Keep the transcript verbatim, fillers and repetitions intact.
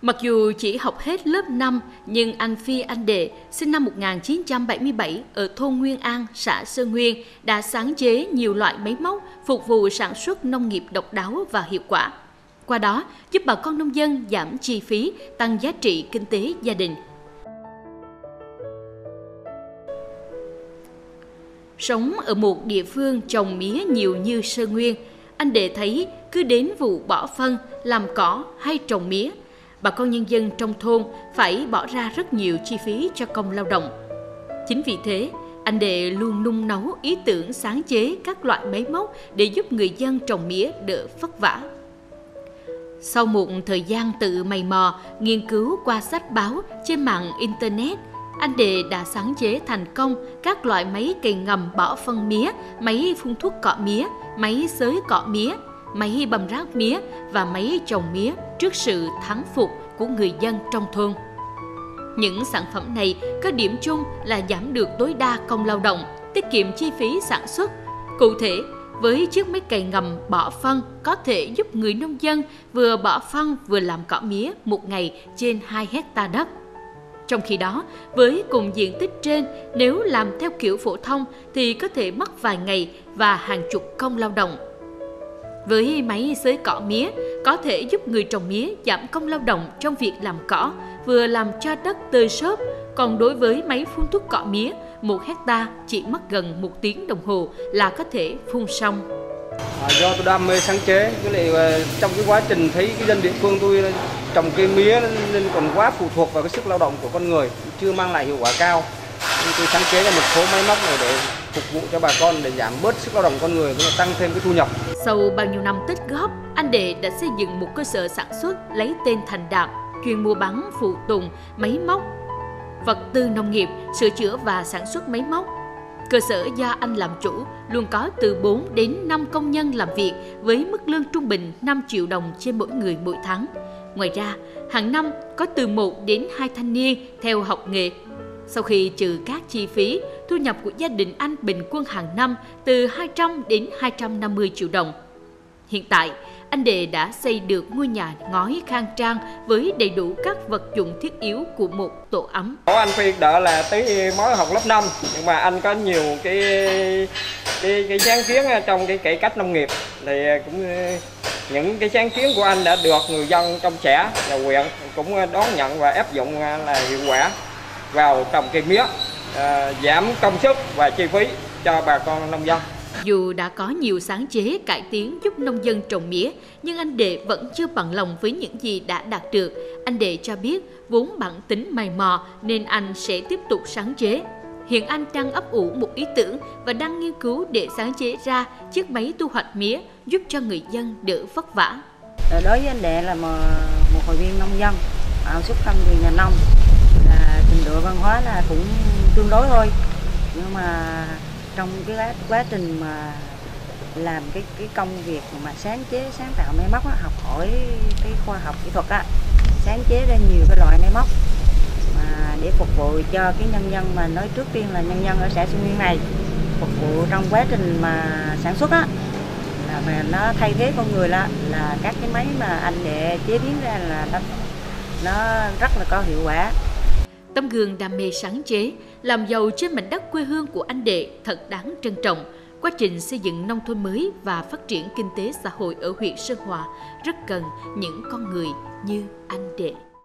Mặc dù chỉ học hết lớp năm, nhưng anh Phi Anh Đệ, sinh năm một nghìn chín trăm bảy mươi bảy ở thôn Nguyên An, xã Sơn Nguyên, đã sáng chế nhiều loại máy móc phục vụ sản xuất nông nghiệp độc đáo và hiệu quả. Qua đó, giúp bà con nông dân giảm chi phí, tăng giá trị kinh tế gia đình. Sống ở một địa phương trồng mía nhiều như Sơn Nguyên, anh Đệ thấy cứ đến vụ bỏ phân, làm cỏ hay trồng mía, bà con nhân dân trong thôn phải bỏ ra rất nhiều chi phí cho công lao động. Chính vì thế, anh Đệ luôn nung nấu ý tưởng sáng chế các loại máy móc để giúp người dân trồng mía đỡ vất vả. Sau một thời gian tự mày mò, nghiên cứu qua sách báo trên mạng Internet, anh Đệ đã sáng chế thành công các loại máy cày ngầm bỏ phân mía, máy phun thuốc cọ mía, máy xới cọ mía, máy bầm rác mía và máy trồng mía trước sự thán phục của người dân trong thôn. Những sản phẩm này có điểm chung là giảm được tối đa công lao động, tiết kiệm chi phí sản xuất. Cụ thể, với chiếc máy cày ngầm bỏ phân có thể giúp người nông dân vừa bỏ phân vừa làm cỏ mía một ngày trên hai hectare đất. Trong khi đó, với cùng diện tích trên, nếu làm theo kiểu phổ thông thì có thể mất vài ngày và hàng chục công lao động. Với máy xới cỏ mía, có thể giúp người trồng mía giảm công lao động trong việc làm cỏ, vừa làm cho đất tơi xốp. Còn đối với máy phun thuốc cỏ mía, một hecta chỉ mất gần một tiếng đồng hồ là có thể phun xong. À, do tôi đam mê sáng chế, cái này trong cái quá trình thấy cái dân địa phương tôi trồng cây mía nên còn quá phụ thuộc vào cái sức lao động của con người, chưa mang lại hiệu quả cao. Nên tôi sáng chế ra một số máy móc này để phục vụ cho bà con, để giảm bớt sức lao động con người và tăng thêm cái thu nhập. Sau bao nhiêu năm tích góp, anh Đệ đã xây dựng một cơ sở sản xuất lấy tên Thành Đạt, chuyên mua bán phụ tùng, máy móc, vật tư nông nghiệp, sửa chữa và sản xuất máy móc. Cơ sở do anh làm chủ luôn có từ bốn đến năm công nhân làm việc với mức lương trung bình năm triệu đồng trên mỗi người mỗi tháng. Ngoài ra, hàng năm có từ một đến hai thanh niên theo học nghề. Sau khi trừ các chi phí, thu nhập của gia đình anh bình quân hàng năm từ hai trăm đến hai trăm năm mươi triệu đồng. Hiện tại, anh Đệ đã xây được ngôi nhà ngói khang trang với đầy đủ các vật dụng thiết yếu của một tổ ấm. Anh Phi đỡ là tới mới học lớp năm, nhưng mà anh có nhiều cái cái, cái sáng kiến trong cái cải cách nông nghiệp, thì cũng những cái sáng kiến của anh đã được người dân trong xã và huyện cũng đón nhận và áp dụng là hiệu quả vào trồng cây mía, à, giảm công sức và chi phí cho bà con nông dân. Dù đã có nhiều sáng chế cải tiến giúp nông dân trồng mía, nhưng anh Đệ vẫn chưa bằng lòng với những gì đã đạt được. Anh Đệ cho biết vốn bản tính mày mò nên anh sẽ tiếp tục sáng chế. Hiện anh đang ấp ủ một ý tưởng và đang nghiên cứu để sáng chế ra chiếc máy thu hoạch mía giúp cho người dân đỡ vất vả. Đối với anh Đệ là một, một hội viên nông dân, xuất thân từ nhà nông, là trình độ văn hóa là cũng tương đối thôi, nhưng mà trong cái quá, quá trình mà làm cái cái công việc mà sáng chế sáng tạo máy móc á, học hỏi cái khoa học kỹ thuật á, sáng chế ra nhiều cái loại máy móc mà để phục vụ cho cái nhân dân, mà nói trước tiên là nhân dân ở xã Xuân Nguyên này, phục vụ trong quá trình mà sản xuất á, là mà nó thay thế con người là là các cái máy mà anh Đệ chế biến ra là nó, nó rất là có hiệu quả. Tấm gương đam mê sáng chế, làm giàu trên mảnh đất quê hương của anh Đệ thật đáng trân trọng. Quá trình xây dựng nông thôn mới và phát triển kinh tế xã hội ở huyện Sơn Hòa rất cần những con người như anh Đệ.